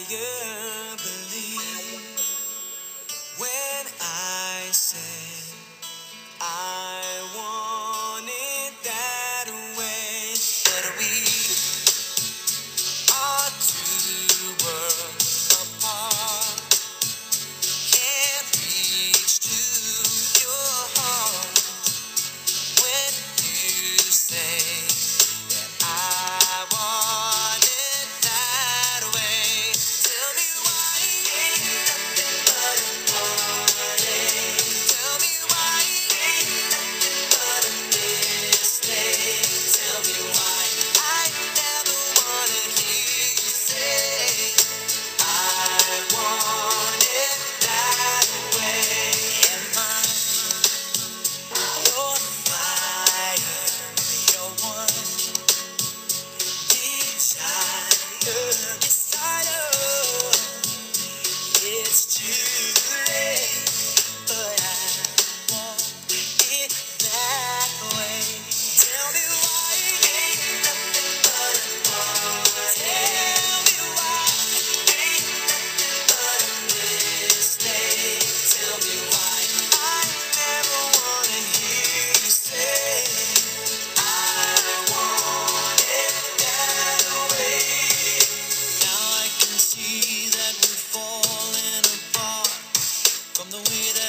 believe when I said I want it that way. But we are two worlds apart. Can't reach to your heart when you say that I want it that way. Tell me why ain't nothing but a heartache. Tell me why ain't nothing but a mistake. Tell me why I never wanna hear you say I want it that way. Am I your fire, your one desire? Yes, I know it's too late, but I want it that way. Tell me why ain't nothing but a heartache. Tell me why ain't nothing but a mistake. Tell me why I never wanna hear you say I want it that way. Now I can see that we've fallen apart from the way that